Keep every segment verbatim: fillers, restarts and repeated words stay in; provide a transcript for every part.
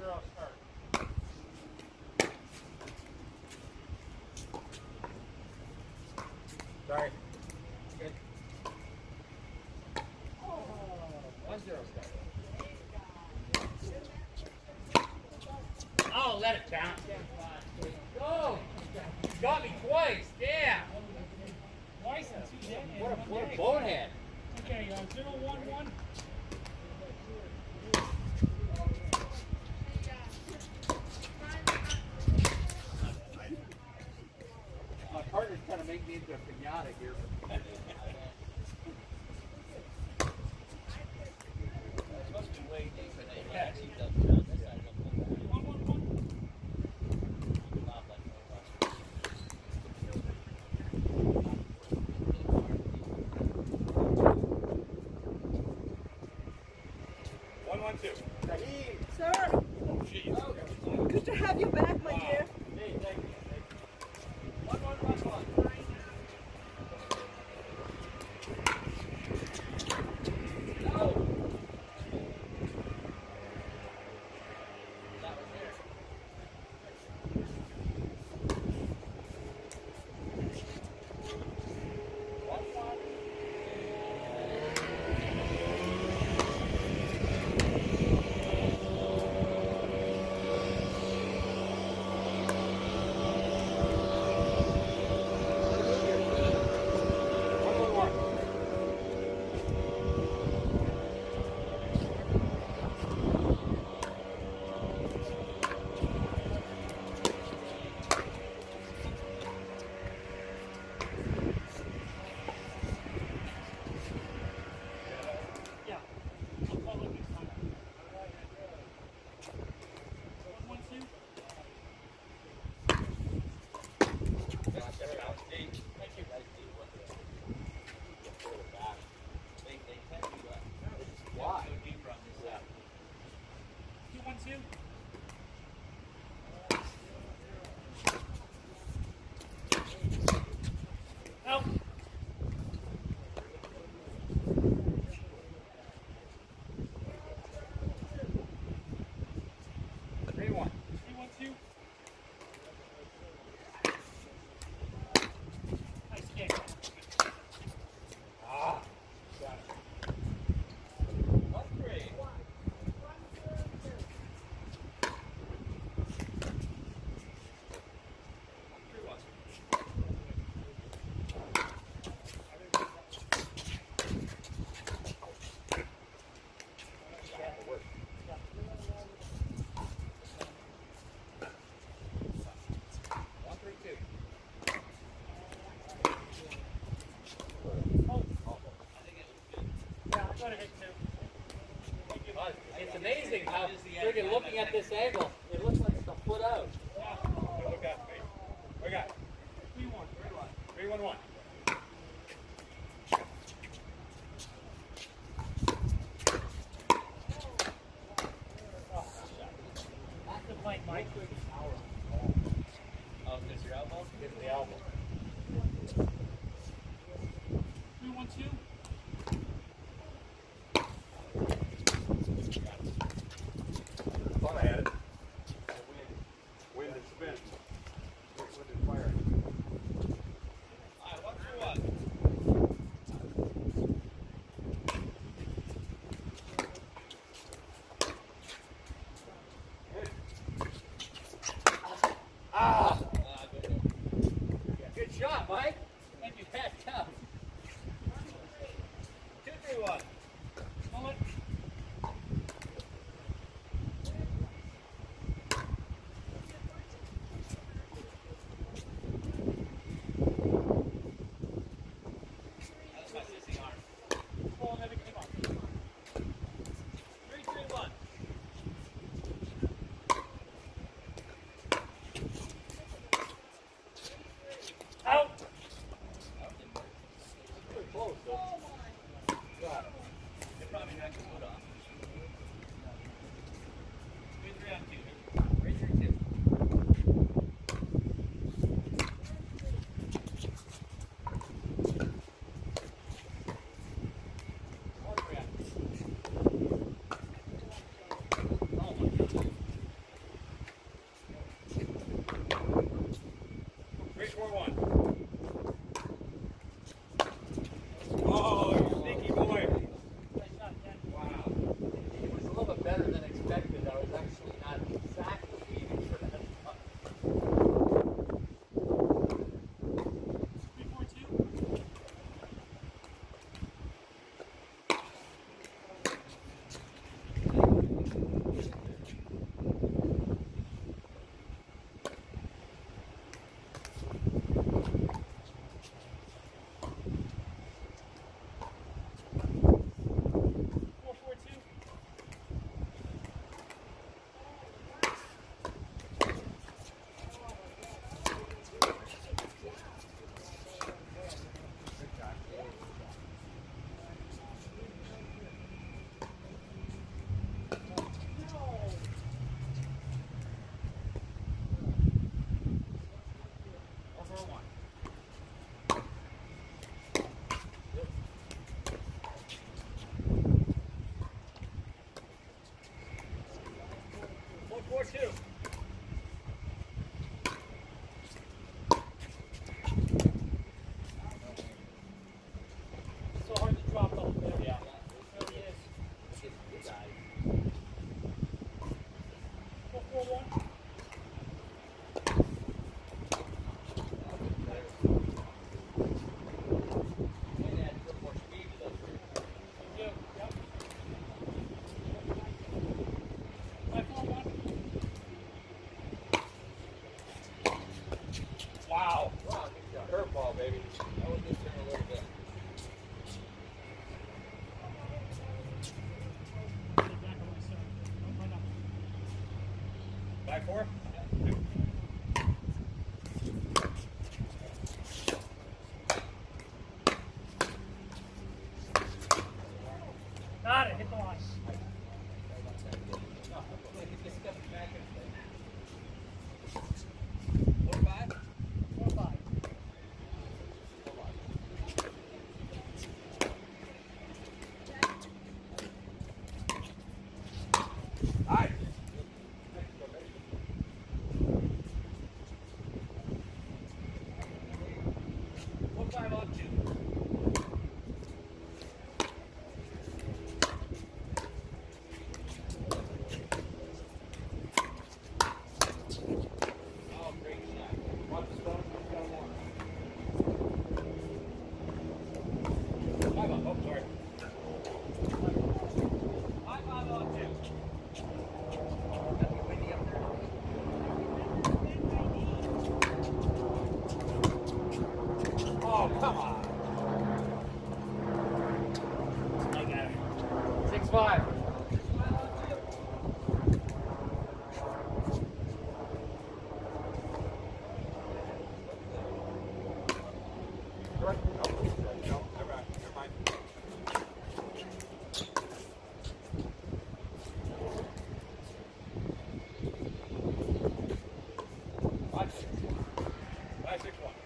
I'll start. Sorry. Good. One zero start. Oh, let it down. Go! You got me twice. Damn. Twice in two days. What a, what a bonehead. Okay, uh, zero one one. My partner's trying to make me into a pinata here. It's supposed to be way deeper than it actually does. One one one. One one two. Sir, good to have you back, my dear. Hey, thank you. One one one one. It's amazing how friggin' looking at this angle, it looks like it's a foot out. Look at me. We got three one. Three one one. Active light, Mike. Oh, is your elbow? Get the elbow. Three one two. Thought I had it. Wind, wind and spin. Wind and fire. Alright, better than expected. I was actually not exactly aiming for that putt. Three, four, two. Four, four, two. Over one. Four, four, two. So hard to drop off there. Yeah. It really is. Four, four, one. Two. Yep. Five, four, one. Wow. Wow, curveball, baby. That was just turn a little bit. Get back on my side. Don't run up. Five, four? Got it. Hit the line. Four, five? Four, five. Nice. Four, five on two. Oh, great shot. Watch the stone. He's got one. Five on. Oh, sorry. Five on on two. Nothing windy up there. Oh, come on. I got it. Six five. No, never mind. Never mind. Five, six. Five, six, one.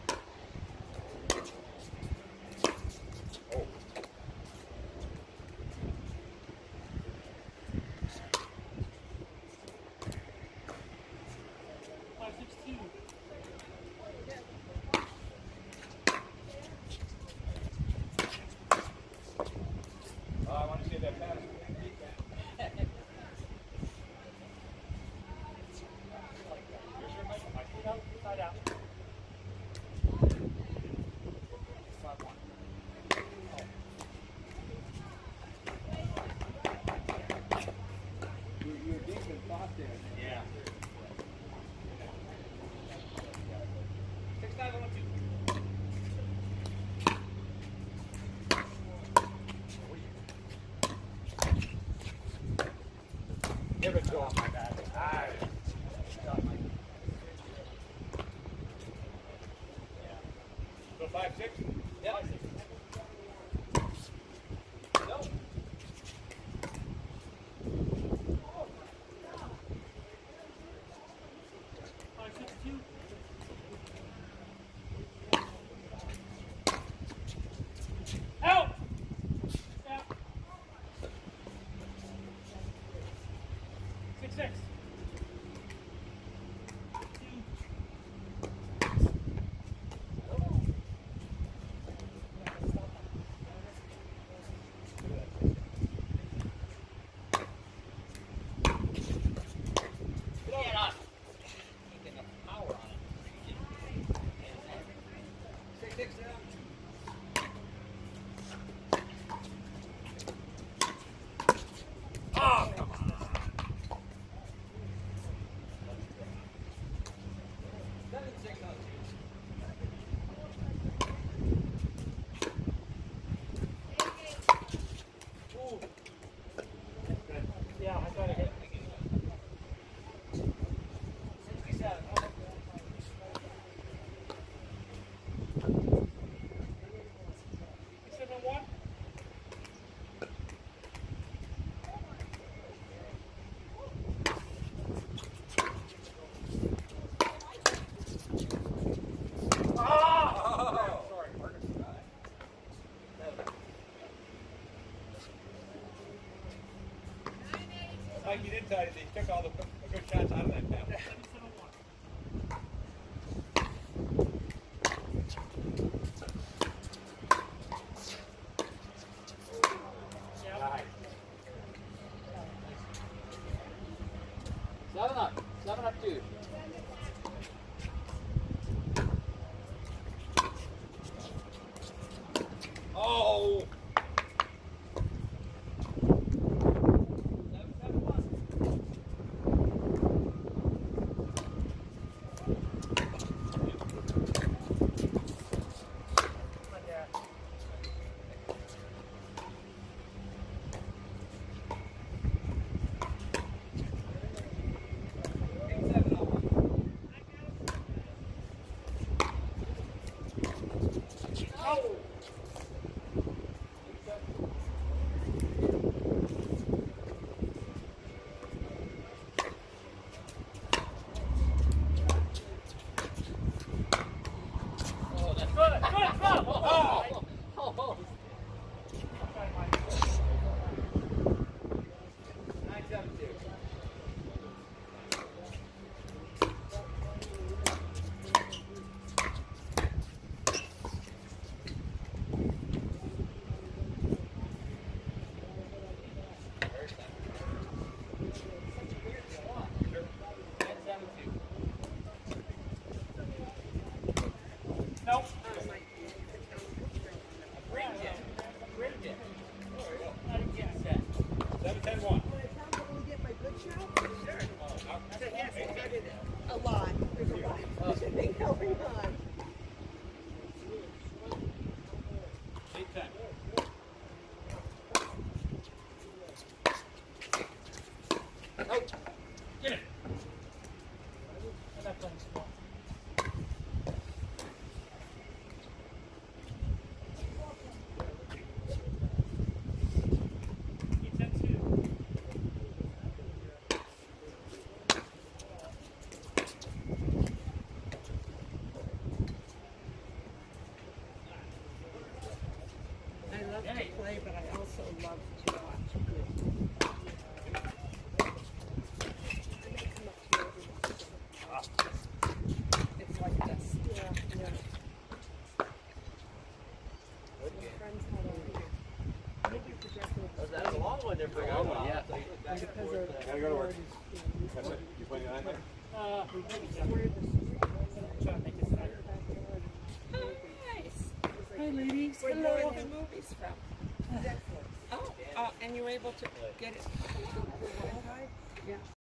Oh. Five, six, two. Uh, I want to see that pass. You're sure, Mike? Mike? No, side out. Five one. You, you're deep in thought there. Yeah. Six, five, one, two. Give it to him, my guy. Nice. So five, six? Yep. Five, six. No. Five, six, two. Out! Out. Six, six. Two. Mikey did tell you he took all the the good shots out of that paddle. Seven, seven, one. Nice. Seven up. Seven up two. Oh! Good, good, stop. Oh! Oh! Nine seven two. Nope. Seven, ten, one. When I tell them to get my good shot? Sure. Yes, I started it. A lot. There's a lot. There's a thing going on. Eight, ten. Out. Get it. I'm not playing small. Eight, ten, two. I love Yay. to play, but I also love to watch. It's like this. Yeah, yeah. Friends had a thank you for dressing up. That was a long one there for a long one, yeah. And because of Gotta go to work. That's it. You playing the nine? Uh, where the street was. trying to make this better. Nice. Hi, ladies. Where Hello. are the movies from? Netflix. Oh, uh, and you're able to get it. Yeah.